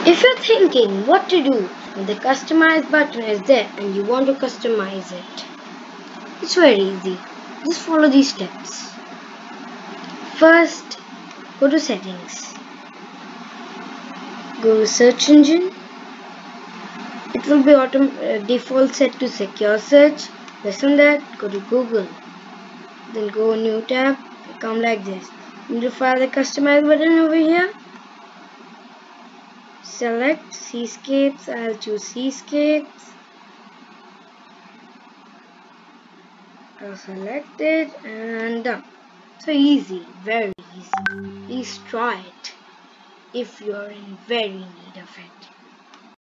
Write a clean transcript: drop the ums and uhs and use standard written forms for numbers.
If you're thinking what to do when the customize button is there and you want to customize it, it's very easy. Just follow these steps. First, go to settings. Go to search engine. It will be default set to secure search. Less than that, go to Google. Then go new tab. Come like this. You will find the customize button over here. Select Seascapes. I'll choose Seascapes. I'll select it and done. So easy, very easy. Please try it if you're in very need of it.